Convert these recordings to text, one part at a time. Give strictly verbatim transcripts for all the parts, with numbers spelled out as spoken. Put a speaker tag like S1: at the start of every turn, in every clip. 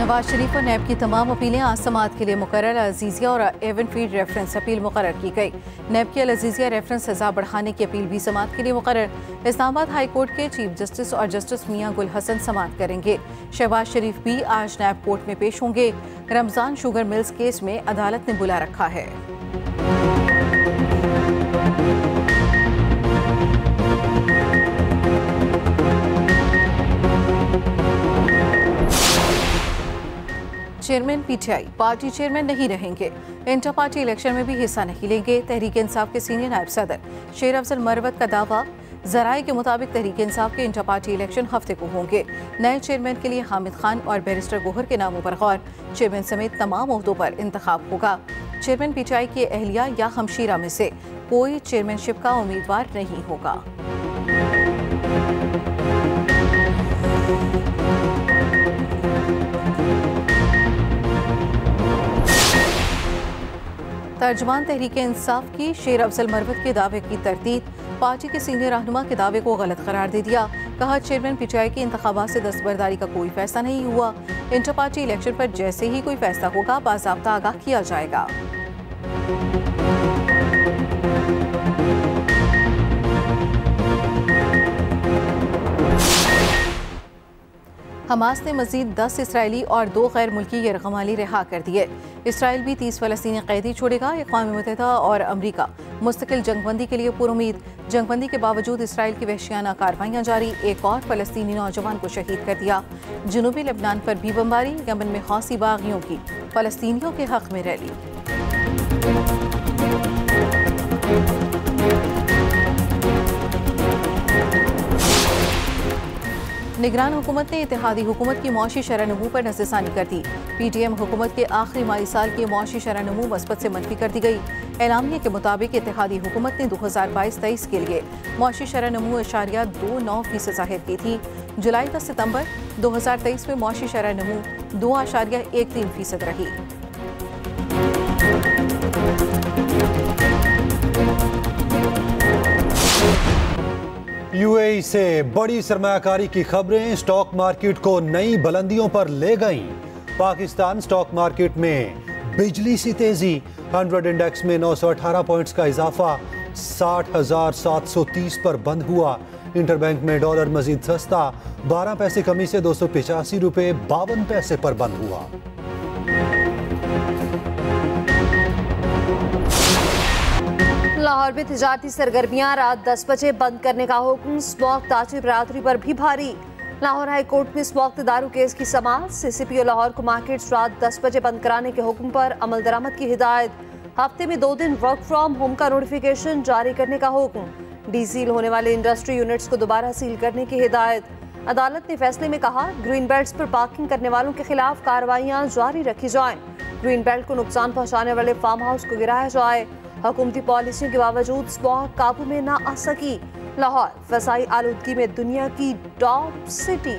S1: नवाज शरीफ और नैब की तमाम अपीलें आज समाअत के लिए मुकर्रर। अजीजिया और एवन फीड रेफरेंस अपील मुकर्रर की गई। नैब की अजीजिया रेफरेंस सजा बढ़ाने की अपील भी समाअत के लिए मुकर्रर। इस्लामाबाद हाई कोर्ट के चीफ जस्टिस और जस्टिस मियां गुल हसन समाअत करेंगे। शहबाज शरीफ भी आज नैब कोर्ट में पेश होंगे। रमजान शुगर मिल्स केस में अदालत ने बुला रखा है। चेयरमैन पीटीआई पार्टी चेयरमैन नहीं रहेंगे। इंटर पार्टी इलेक्शन में भी हिस्सा नहीं लेंगे। तहरीक इंसाफ के सीनियर नायब सदर शेर अफजल मरवत का दावा। जराये के मुताबिक तहरीक इंसाफ के इंटर पार्टी इलेक्शन हफ्ते को होंगे। नए चेयरमैन के लिए हामिद खान और बैरिस्टर गोहर के नामों पर गौर। चेयरमैन समेत तमाम ओहदों पर इंतखाब होगा। चेयरमैन पीटीआई की अहलिया या हमशीरा में से कोई चेयरमैनशिप का उम्मीदवार नहीं होगा। तर्जमान तहरीक इंसाफ की शेर अफजल मरवत के दावे की तरदीद। पार्टी के सीनियर रहनुमा के दावे को गलत करार दे दिया। कहा चेयरमैन पीटीआई की इंतखाबात से दस्तबरदारी का कोई फैसला नहीं हुआ। इंटर पार्टी इलेक्शन पर जैसे ही कोई फैसला होगा बाज़ाब्ता आगाह किया जाएगा। हमास ने मजीद दस इसराइली और दो गैर मुल्की यरगमाली रिहा कर दिए। इसराइल भी तीस फलस्तीनी कैदी छोड़ेगा। अक़वाम मुत्तहिदा और अमरीका मुस्तकिल जंगबंदी के लिए पुरुमीद। जंगबंदी के बावजूद इसराइल की वहशियाना कार्रवाइयाँ जारी। एक और फलस्तीनी नौजवान को शहीद कर दिया। जनूबी लेबनान पर भी बमबारी। यमन में हौसी बागियों की फलस्तीनियों के हक में रैली। निगरान हुकूमत ने इत्तेहादी हुकूमत की मौशी शरह-ए-नमू पर नज़रसानी कर दी। पीटीएम हुकूमत के आखिरी माली साल की मौशी शरह-ए-नमू मस्बत से मनफी कर दी गई। एलामिया के मुताबिक इत्तेहादी हुकूमत ने दो हज़ार बाईस तेईस के लिए मौशी शरह-ए-नमू इशारिया दो नौ फीसद ज़ाहिर की थी। जुलाई से सितंबर दो हज़ार तेईस में मौशी शरह-ए-नमू दो आशारिया एक तीन फीसद रही।
S2: यूएई से बड़ी सरमायाकारी की खबरें स्टॉक मार्केट को नई बुलंदियों पर ले गईं। पाकिस्तान स्टॉक मार्केट में बिजली सी तेजी। हंड्रेड इंडेक्स में नौ सौ अठारह पॉइंट्स का इजाफा साठ हजार सात सौ तीस पर बंद हुआ। इंटरबैंक में डॉलर मजीद सस्ता बारह पैसे कमी से दो सौ पिचासी रुपये बावन पैसे पर बंद हुआ।
S3: लाहौर में तिजारती सरगर्मियां रात दस बजे बंद करने का हुक्म। स्मॉक ताजी बरादरी पर भी भारी। लाहौर हाई कोर्ट में स्मॉक दारू केस की समाअत। सीसीपीओ लाहौर को मार्केट्स रात दस बजे बंद कराने के हुक्म पर अमल दरामद की हिदायत। हफ्ते में दो दिन वर्क फ्रॉम होम का नोटिफिकेशन जारी करने का हुक्म। डीसील होने वाले इंडस्ट्री यूनिट्स को दोबारा सील करने की हिदायत। अदालत ने फैसले में कहा ग्रीन बेल्ट्स पर पार्किंग करने वालों के खिलाफ कार्रवाइयां जारी रखी जाएं। ग्रीन बेल्ट को नुकसान पहुंचाने वाले फार्म हाउस को गिराया जाए। हुकूमती पॉलिसियों के बावजूद स्मॉग काबू में ना आ सकी। लाहौर फसाई आलूदगी में दुनिया की टॉप सिटी।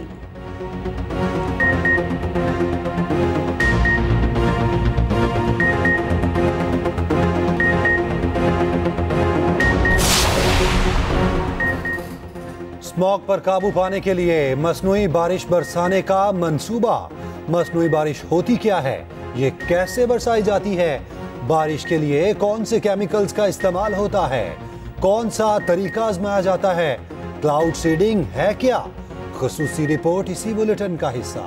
S2: स्मॉग पर काबू पाने के लिए मसनूई बारिश बरसाने का मंसूबा। मसनूई बारिश होती क्या है, ये कैसे बरसाई जाती है, बारिश के लिए कौन से केमिकल्स का इस्तेमाल होता है, कौन सा तरीका आजमाया जाता है, क्लाउड सीडिंग है क्या? खुसूसी रिपोर्ट इसी बुलेटिन का हिस्सा।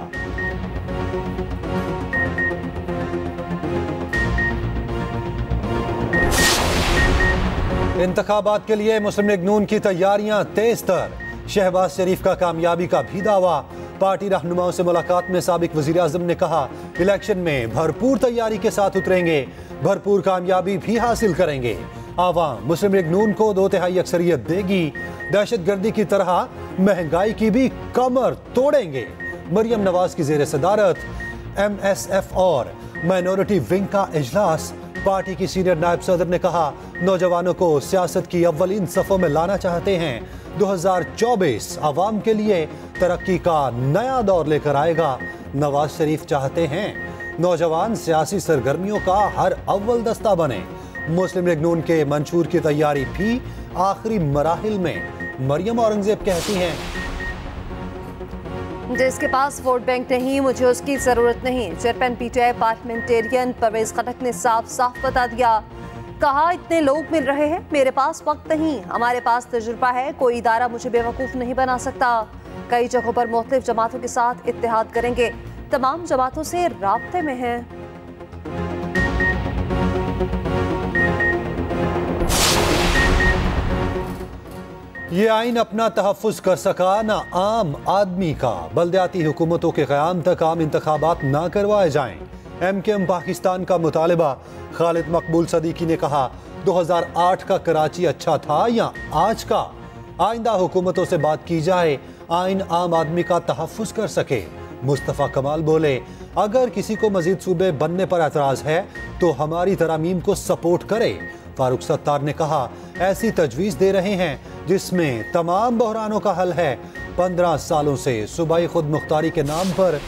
S2: इंतखाबात के लिए मुस्लिम लीग नून की तैयारियां तेज तर। शहबाज शरीफ का कामयाबी का भी दावा। पार्टी रहनुमाओं से मुलाकात में साबिक वजीर आजम ने कहा इलेक्शन में भरपूर तैयारी के साथ उतरेंगे, भरपूर कामयाबी भी हासिल करेंगे। आवाम मुस्लिम लीग नून को दो तिहाई अक्सरियत देगी। दहशतगर्दी की तरह महंगाई की भी कमर तोड़ेंगे। मरियम नवाज की जेर सदारत एम एस एफ और माइनॉरिटी विंग का इजलास। पार्टी की सीनियर नायब सदर ने कहा नौजवानों को सियासत की अव्वलीन सफ़ों में लाना चाहते हैं। दो हज़ार चौबीस आवाम के लिए तरक्की का नया दौर लेकर आएगा। नवाज शरीफ चाहते हैं नौजवान सियासी सरगर्मियों का हर अव्वल दस्ता बने। मुस्लिम लीग नून के मंशूर की तैयारी भी आखिरी मराहिल में। मरियम औरंगजेब कहती हैं
S3: जिसके पास वोट बैंक नहीं, मुझे उसकी जरूरत नहीं। Chairman PTI parliamentarians Pervez Khattak ने साफ साफ बता दिया। कहा, इतने लोग मिल रहे हैं, मेरे पास वक्त नहीं, हमारे पास तजुर्बा है, कोई इदारा मुझे बेवकूफ नहीं बना सकता। कई जगहों पर मुख्तलिफ जमातों के साथ इत्तेहाद करेंगे, तमाम जमातों से राब्ते में हैं।
S2: ये आइन अपना तहफ़्फ़ुज़ कर सका न आम आदमी का। बल्दियाती हुकूमतों के क़याम तक आम इंतखाबात ना करवाए जाएं। एम के एम पाकिस्तान का मुतालबा। खालिद मकबूल सदीकी ने कहा, दो हज़ार आठ का कराची अच्छा था या आज का? आइंदा हुकूमतों से बात की जाए, आइन आम आदमी का तहफ़्फ़ुज़ कर सके। मुस्तफ़ा कमाल बोले, अगर किसी को मजीद सूबे बनने पर एतराज़ है तो हमारी तरामीम को सपोर्ट करे। फारूक सत्तार ने कहा, ऐसी तजवीज़ दे रहे हैं जिसमें तमाम बहरानों का हल है। पंद्रह सालों से सूबाई खुद मुख्तारी के नाम पर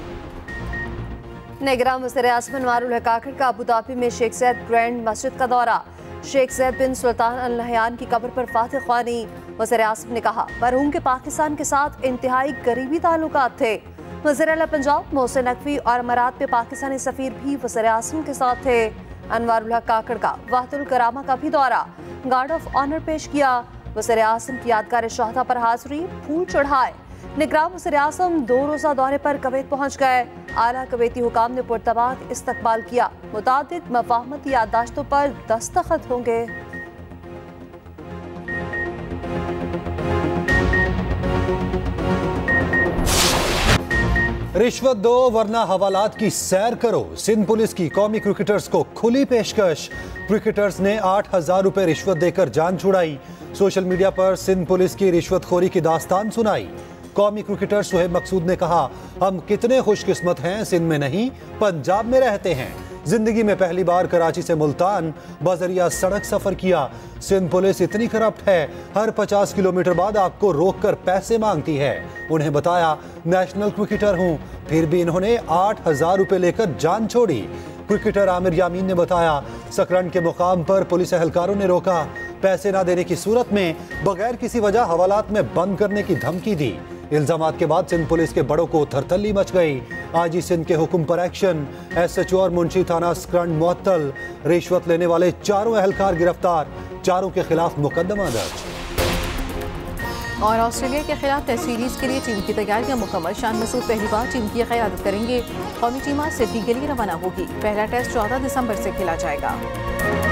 S3: निगरान वज़ीर आज़म अनवारुल हक काकड़ का अबू धाबी में शेख ज़ैद ग्रैंड मस्जिद का दौरा। शेख ज़ैद बिन सुल्तान अल नहयान की कब्र पर फातिह ख्वानी। वज़ीर आज़म ने कहा, मरहूम के पाकिस्तान के साथ इंतहाई करीबी ताल्लुकात थे। वज़ीर आला पंजाब मोहसिन नकवी और अमारात में पाकिस्तानी सफ़ीर भी वज़ीर आज़म के साथ थे। अनवारुल हक काकड़ का वाहतुल करामा का भी दौरा, गार्ड ऑफ ऑनर पेश किया। वज़ीर आज़म की यादगार शहादा पर हाजिरी, फूल चढ़ाए। निगरान वज़ीर आज़म दो रोज़ा दौरे पर कुवैत पहुँच गए। आला कुवैती हुकाम ने पुरतबाक इस्तकबाल किया। मुतादिद मफाहमती याददाश्तों पर दस्तखत होंगे।
S2: रिश्वत दो वरना हवालात की सैर करो। सिंध पुलिस की कौमी क्रिकेटर्स को खुली पेशकश। क्रिकेटर्स ने आठ हजार रुपए रिश्वत देकर जान छुड़ाई। सोशल मीडिया पर सिंध पुलिस की रिश्वतखोरी की दास्तान सुनाई। कौमी क्रिकेटर सुहेब मकसूद ने कहा, हम कितने खुशकिस्मत हैं, सिंध में नहीं पंजाब में रहते हैं। जिंदगी में पहली बार कराची से मुल्तान बजरिया सड़क सफर किया। सिंध पुलिस इतनी करप्ट है, हर पचास किलोमीटर बाद आपको रोककर पैसे मांगती है। उन्हें बताया नेशनल क्रिकेटर हूं, फिर भी इन्होंने आठ हजार रुपए लेकर जान छोड़ी। क्रिकेटर आमिर यामीन ने बताया, सकरन के मुकाम पर पुलिस एहलकारों ने रोका। पैसे ना देने की सूरत में बगैर किसी वजह हवालात में बंद करने की धमकी दी। इल्जामात के बाद सिंध पुलिस के बड़ों को थरथल्ली मच गई। आईजी सिंध के हुक्म पर एक्शन। एसएचओ और मुंशी थाना सकरन मुअत्तल। रिश्वत लेने वाले चारों एहलकार गिरफ्तार। चारों के खिलाफ मुकदमा दर्ज।
S1: और ऑस्ट्रेलिया के खिलाफ टेस्ट सीरीज के लिए टीम की तैयारियां मुकम्मल। शान मसूद पहली बार टीम की क़यादत करेंगे। कौमी टीम आज सिडनी के लिए रवाना होगी। पहला टेस्ट चौदह दिसंबर से खेला जाएगा।